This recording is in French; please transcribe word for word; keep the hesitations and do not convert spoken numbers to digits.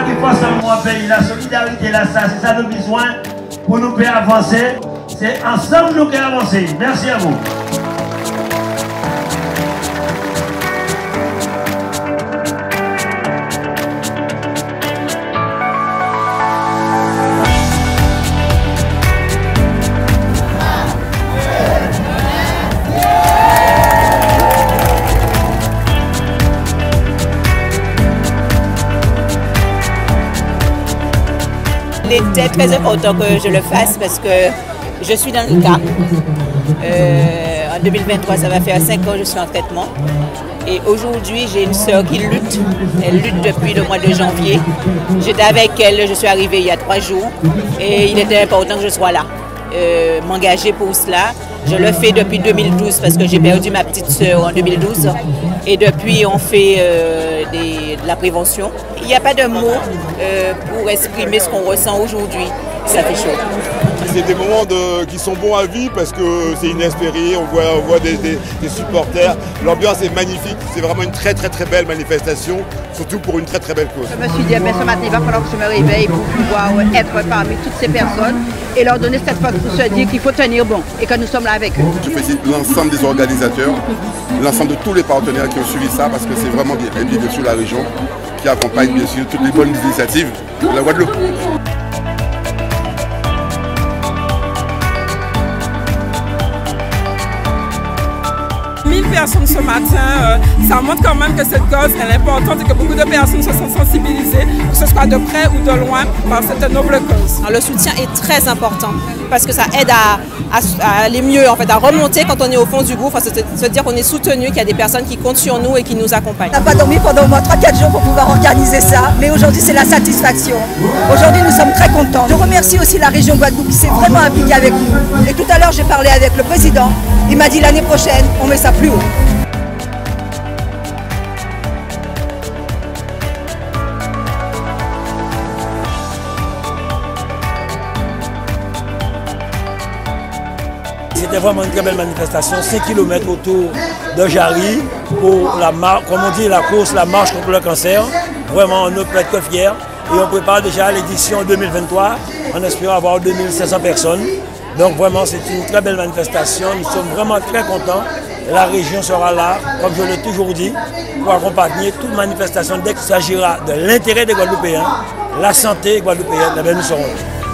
qui force en mon pays, la solidarité, là, ça, c'est ça nous besoin pour nous faire avancer. C'est ensemble nous qui avancer. Merci à vous. Il était très important que je le fasse parce que je suis dans le cas. Euh, en deux mille vingt-trois, ça va faire cinq ans que je suis en traitement. Et aujourd'hui, j'ai une sœur qui lutte. Elle lutte depuis le mois de janvier. J'étais avec elle, je suis arrivée il y a trois jours. Et il était important que je sois là, euh, m'engager pour cela. Je le fais depuis deux mille douze parce que j'ai perdu ma petite sœur en deux mille douze. Et depuis, on fait euh, des, de la prévention. Il n'y a pas de mots euh, pour exprimer ce qu'on ressent aujourd'hui. Ça fait chaud. C'est des moments de, qui sont bons à vivre parce que c'est inespéré, on voit, on voit des, des, des supporters. L'ambiance est magnifique, c'est vraiment une très très très belle manifestation, surtout pour une très très belle cause. Je me suis dit, ben, ce matin, il va falloir que je me réveille pour pouvoir être parmi toutes ces personnes et leur donner cette force pour se dire qu'il faut tenir bon et que nous sommes là avec eux. Je félicite l'ensemble des organisateurs, l'ensemble de tous les partenaires qui ont suivi ça parce que c'est vraiment bien. Et puis bien sûr la région qui accompagne bien sûr toutes les bonnes initiatives de la Guadeloupe. mille personnes ce matin, euh, ça montre quand même que cette cause est importante et que beaucoup de personnes se sont sensibilisées, que ce soit de près ou de loin, par cette noble cause. Le soutien est très important parce que ça aide à, à, à aller mieux, en fait, à remonter quand on est au fond du gouffre, à se, se dire qu'on est soutenu, qu'il y a des personnes qui comptent sur nous et qui nous accompagnent. On n'a pas dormi pendant au moins trois quatre jours pour pouvoir organiser ça, mais aujourd'hui c'est la satisfaction. Aujourd'hui nous sommes très contents. Je remercie aussi la région Guadeloupe qui s'est vraiment impliquée avec nous. Et tout à l'heure j'ai parlé avec le président, il m'a dit l'année prochaine on met ça plus haut. C'était vraiment une très belle manifestation, cinq kilomètres autour de Jarry pour la marche, comme on dit, la course, la marche contre le cancer. Vraiment, on ne peut être que fiers. Et on prépare déjà l'édition deux mille vingt-trois, en espérant avoir deux mille cinq cents personnes. Donc vraiment, c'est une très belle manifestation. Nous sommes vraiment très contents. La région sera là, comme je l'ai toujours dit, pour accompagner toute manifestation dès qu'il s'agira de l'intérêt des Guadeloupéens, la santé guadeloupéenne, nous serons là.